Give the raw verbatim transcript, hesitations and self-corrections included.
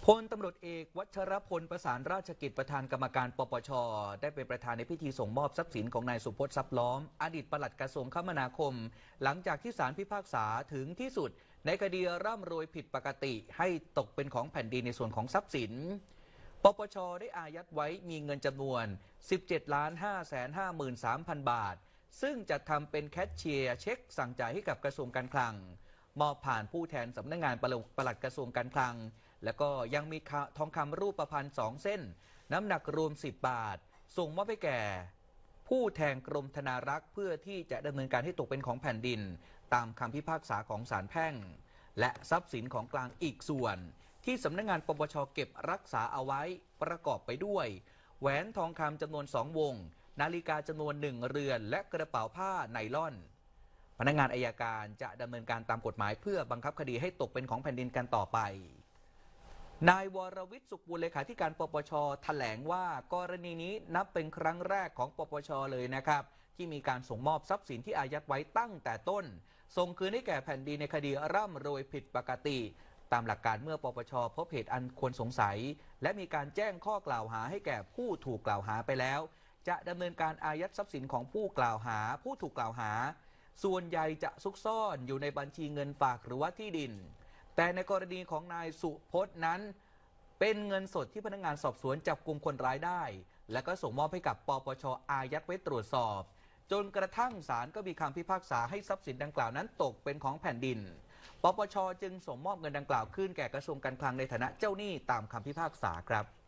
พลตำรวจเอกวัชรพลประสานราชกิจประธานกรรมการปปชได้เป็นประธานในพิธีส่งมอบทรัพย์สินของนายสุพจน์ทรัพย์ล้อมอดีตปลัดกระทรวงคมนาคมหลังจากที่ศาลพิพากษาถึงที่สุดในคดีร่ำรวยผิดปกติให้ตกเป็นของแผ่นดินในส่วนของทรัพย์สินปปชได้อายัดไว้มีเงินจำนวน สิบเจ็ดล้านห้าแสนห้าหมื่นสามพัน บาทซึ่งจะทำเป็นแคชเชียร์เช็คสั่งจ่ายให้กับกระทรวงการคลังมอบผ่านผู้แทนสำนักงานปลัดกระทรวงการคลังแล้วก็ยังมีทองคำรูปพรรณสองเส้นน้ำหนักรวมสิบบาทส่งมอบให้แก่ผู้แทนกรมธนารักษ์เพื่อที่จะดำเนินการให้ตกเป็นของแผ่นดินตามคำพิพากษาของศาลแพ่งและทรัพย์สินของกลางอีกส่วนที่สำนักงานปปชเก็บรักษาเอาไว้ประกอบไปด้วยแหวนทองคำจำนวนสองวงนาฬิกาจำนวนหนึ่งเรือนและกระเป๋าผ้าไนล่อนพนักงานอัยการจะดำเนินการตามกฎหมายเพื่อบังคับคดีให้ตกเป็นของแผ่นดินกันต่อไปนายวรวิทย์สุขบุญเลขาธิการปปชแถลงว่ากรณีนี้นับเป็นครั้งแรกของปปชเลยนะครับที่มีการส่งมอบทรัพย์สินที่อายัดไว้ตั้งแต่ต้นส่งคืนให้แก่แผ่นดินในคดีร่ำรวยผิดปกติตามหลักการเมื่อปปชพบเหตุอันควรสงสัยและมีการแจ้งข้อกล่าวหาให้แก่ผู้ถูกกล่าวหาไปแล้วจะดำเนินการอายัดทรัพย์สินของผู้กล่าวหาผู้ถูกกล่าวหาส่วนใหญ่จะซุกซ่อนอยู่ในบัญชีเงินฝากหรือว่าที่ดินแต่ในกรณีของนายสุพจน์นั้นเป็นเงินสดที่พนักงานสอบสวนจับกุมคนร้ายได้และก็ส่งมอบให้กับปปชอายัดไว้ตรวจสอบจนกระทั่งศาลก็มีคำพิพากษาให้ทรัพย์สินดังกล่าวนั้นตกเป็นของแผ่นดินปปชจึงส่งมอบเงินดังกล่าวคืนแก่กระทรวงการคลังในฐานะเจ้าหนี้ตามคำพิพากษาครับ